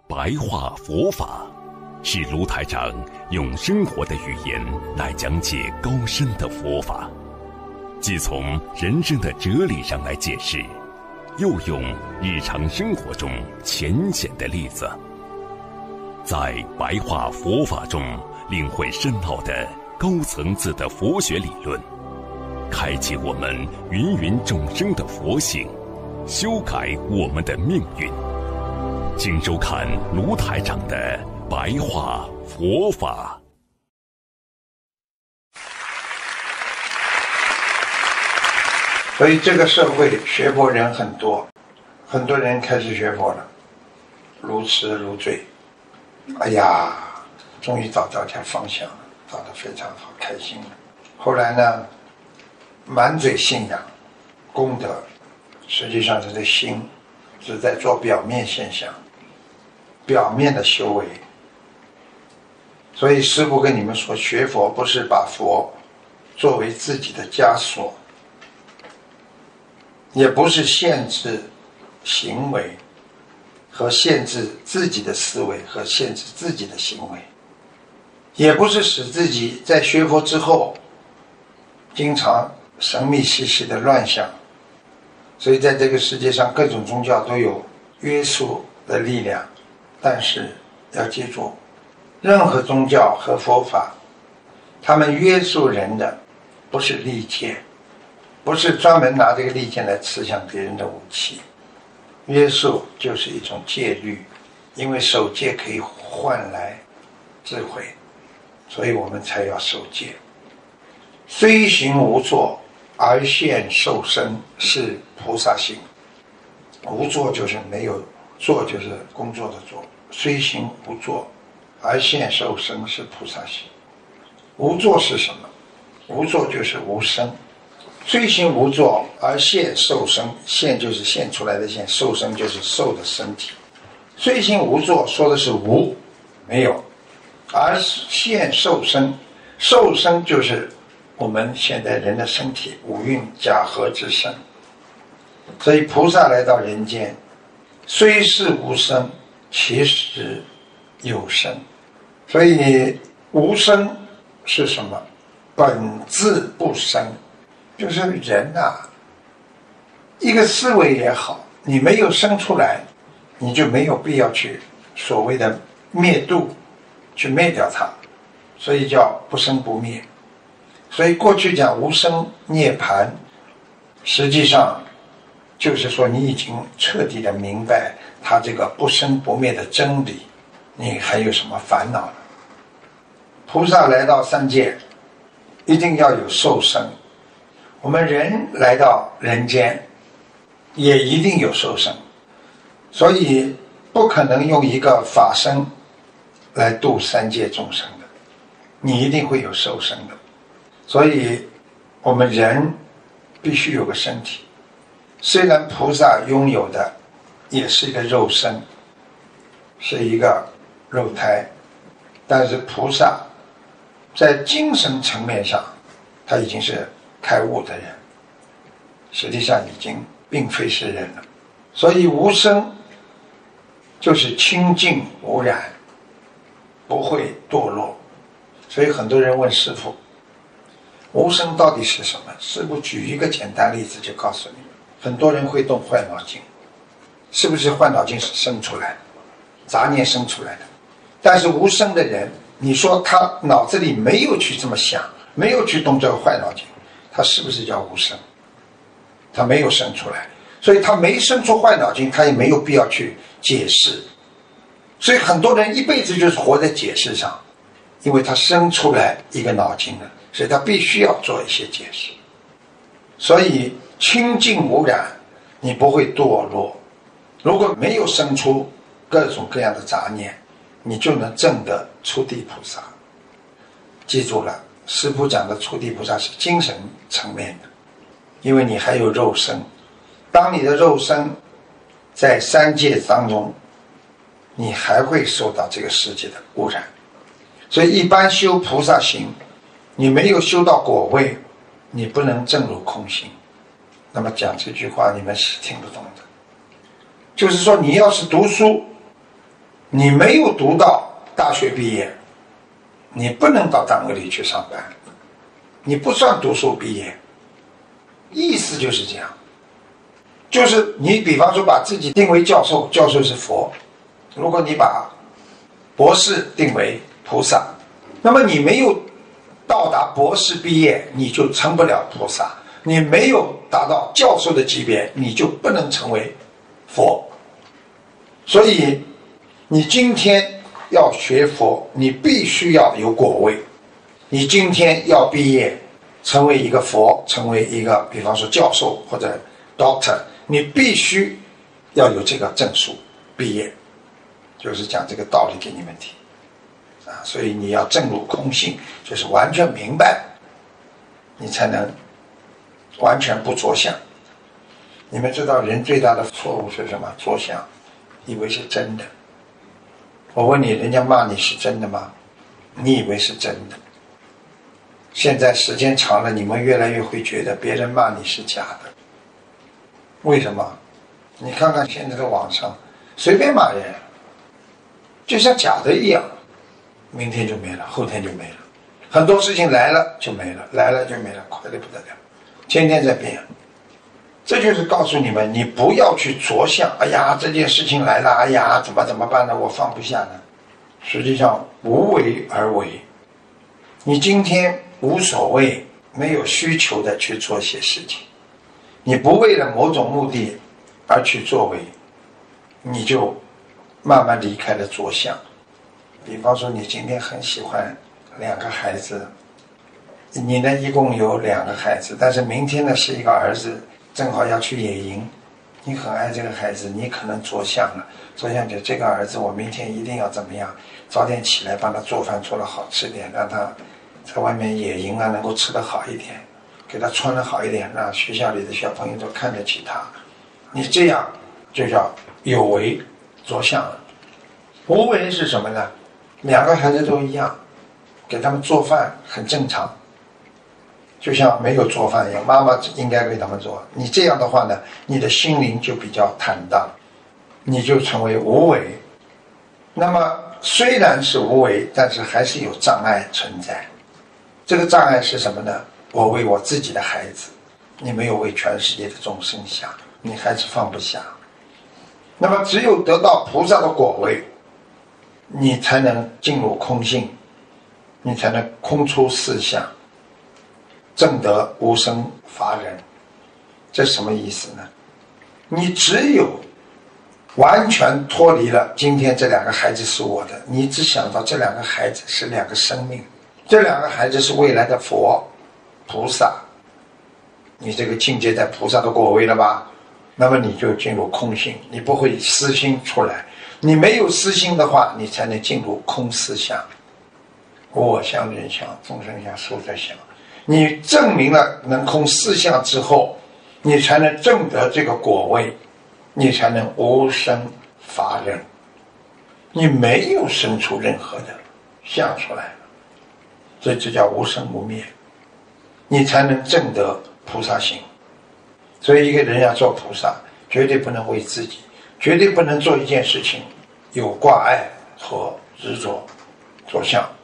白话佛法，是卢台长用生活的语言来讲解高深的佛法，既从人生的哲理上来解释，又用日常生活中浅显的例子，在白话佛法中领会深奥的高层次的佛学理论，开启我们芸芸众生的佛性，修改我们的命运。请收看卢台长的白话佛法。 所以这个社会学佛人很多，很多人开始学佛了，如痴如醉。哎呀，终于找到条方向了，找得非常好，开心了。后来呢，满嘴信仰功德，实际上这个心是在做表面现象，表面的修为。所以师父跟你们说，学佛不是把佛作为自己的枷锁，也不是限制行为和限制自己的思维和限制自己的行为，也不是使自己在学佛之后经常神秘兮兮的乱想。所以在这个世界上各种宗教都有约束的力量，但是要记住，任何宗教和佛法，他们约束人的不是利剑，不是专门拿这个利剑来刺向别人的武器。约束就是一种戒律，因为守戒可以换来智慧，所以我们才要守戒。虽行无作而现受生，是菩萨行。无作就是没有，作就是工作的作。虽行无作而现受生，是菩萨行。无作是什么？无作就是无生。虽行无作而现受生，现就是现出来的现，受生就是受的身体。虽行无作说的是无，没有，而现受生，受生就是我们现在人的身体，五蕴假合之身。所以菩萨来到人间，虽是无生，其实有生。所以无生是什么？本自不生。就是人啊，一个思维也好，你没有生出来，你就没有必要去所谓的灭度，去灭掉它，所以叫不生不灭。所以过去讲无生涅槃，实际上就是说你已经彻底的明白它这个不生不灭的真理，你还有什么烦恼呢？菩萨来到三界，一定要有受生。我们人来到人间，也一定有受生，所以不可能用一个法身来度三界众生的，你一定会有受生的。所以我们人必须有个身体，虽然菩萨拥有的也是一个肉身，是一个肉胎，但是菩萨在精神层面上，他已经是开悟的人，实际上已经并非是人了。所以无生就是清净无染，不会堕落。所以很多人问师父，无生到底是什么？师父举一个简单例子就告诉你们。很多人会动坏脑筋，是不是坏脑筋是生出来的，杂念生出来的？但是无生的人，你说他脑子里没有去这么想，没有去动这个坏脑筋，他是不是叫无生？他没有生出来，所以他没生出坏脑筋，他也没有必要去解释。所以很多人一辈子就是活在解释上，因为他生出来一个脑筋了，所以他必须要做一些解释。所以清净无染，你不会堕落。如果没有生出各种各样的杂念，你就能证得初地菩萨。记住了，师父讲的初地菩萨是精神层面的，因为你还有肉身。当你的肉身在三界当中，你还会受到这个世界的污染。所以一般修菩萨行，你没有修到果位，你不能证入空性。那么讲这句话你们是听不懂的，就是说你要是读书， 你没有读到大学毕业，你不能到单位里去上班，你不算读书毕业。意思就是这样，就是你比方说把自己定为教授，教授是佛，如果你把博士定为菩萨，那么你没有到达博士毕业，你就成不了菩萨；你没有达到教授的级别，你就不能成为佛。所以你今天要学佛，你必须要有果位。你今天要毕业成为一个佛，成为一个比方说教授或者 doctor， 你必须要有这个证书毕业，就是讲这个道理给你们听啊。所以你要证入空性，就是完全明白，你才能完全不着相。你们知道人最大的错误是什么？着相，以为是真的。我问你，人家骂你是真的吗？你以为是真的。现在时间长了，你们越来越会觉得别人骂你是假的。为什么？你看看现在的网上，随便骂人，就像假的一样，明天就没了，后天就没了。很多事情来了就没了，来了就没了，快得不得了，天天在变。这就是告诉你们，你不要去着相。哎呀，这件事情来了，哎呀，怎么办呢？我放不下呢。实际上无为而为。你今天无所谓，没有需求的去做些事情，你不为了某种目的而去作为，你就慢慢离开了着相。比方说，你今天很喜欢2个孩子，你呢一共有2个孩子，但是明天呢是一个儿子，正好要去野营，你很爱这个孩子，你可能着相了，着相就这个儿子我明天一定要怎么样，早点起来帮他做饭做得好吃点，让他在外面野营啊能够吃得好一点，给他穿得好一点，让学校里的小朋友都看得起他。你这样就叫有为着相了。无为是什么呢？2个孩子都一样，给他们做饭很正常，就像没有做饭一样，妈妈应该给他们做。你这样的话呢，你的心灵就比较坦荡，你就成为无为。那么虽然是无为，但是还是有障碍存在。这个障碍是什么呢？我为我自己的孩子，你没有为全世界的众生想，你还是放不下。那么只有得到菩萨的果位，你才能进入空性，你才能空出四相，证得无生法忍。这什么意思呢？你只有完全脱离了今天这2个孩子是我的，你只想到这2个孩子是2个生命，这2个孩子是未来的佛菩萨，你这个境界在菩萨的果位了吧？那么你就进入空性，你不会私心出来。你没有私心的话，你才能进入空思想，无我相、人相、众生相、寿者相。你证明了能空四相之后，你才能证得这个果位，你才能无生法忍。你没有生出任何的相出来，所以这叫无生无灭，你才能证得菩萨行。所以一个人要做菩萨，绝对不能为自己，绝对不能做一件事情有挂碍和执着着相。